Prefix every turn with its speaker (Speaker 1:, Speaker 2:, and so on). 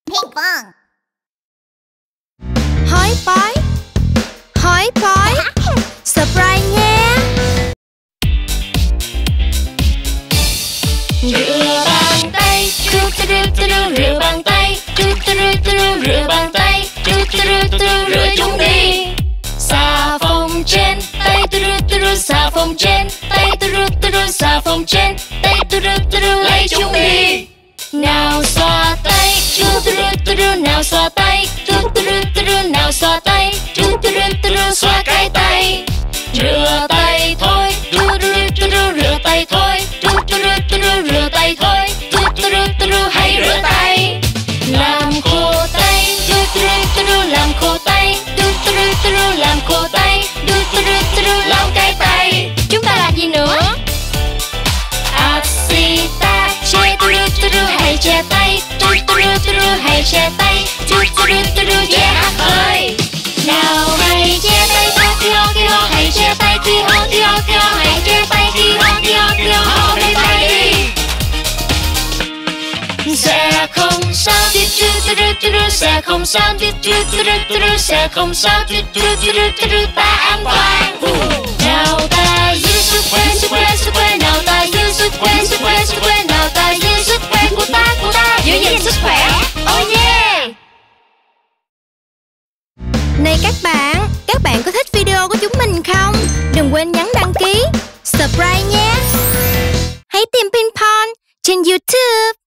Speaker 1: Ping pong.
Speaker 2: Hỏi bói, surprise nha.
Speaker 3: Rửa bàn tay, rửa bàn tay, rửa bàn tay, rửa chúng đi. Xà phòng trên tay, xà phòng trên tay, xà phòng trên tay, lấy chúng đi. Nào xoa tay, nào xoa tay, nào xoa tay, xoa cái tay. Rửa tay thôi, rửa tay thôi, rửa tay thôi, hãy rửa tay. Làm khô tay, làm khô tay, làm khô tay, lau cái tay. Chúng ta làm gì nữa? Apsita, hãy che tay, hãy che tay, che hát ơi. Nào hãy che tay khi ho, hãy che tay khi ho, hãy che tay khi ho cái tay đi. Sẽ không sao, sẽ không sao, sẽ không sao, ta an toàn. Nào ta giữ sức khỏe, nào ta giữ sức khỏe, nào ta giữ sức khỏe của ta, giữ gìn sức khỏe. Oh yeah!
Speaker 2: Này các bạn có thích video của chúng mình không? Đừng quên nhấn đăng ký, subscribe nhé. Hãy tìm Ping Pong trên YouTube.